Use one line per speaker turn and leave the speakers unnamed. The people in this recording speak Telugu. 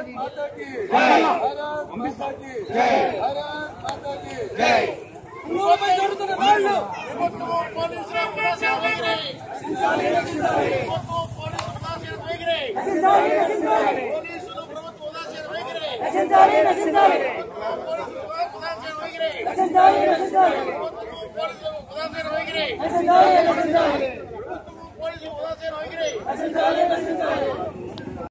माता की जय, भारत माता की जय, भारत माता की जय। ప్రభుత్వం పోలీసుల ఉదాసీన వైఖరి ప్రభుత్వం పోలీసుల ఉదాసీన వైఖరి పోలీసులు ప్రభుత్వ ఉదాసీన వైఖరి పోలీసుల ఉదాసీన వైఖరి పోలీసుల ఉదాసీన వైఖరి పోలీసుల ఉదాసీన వైఖరి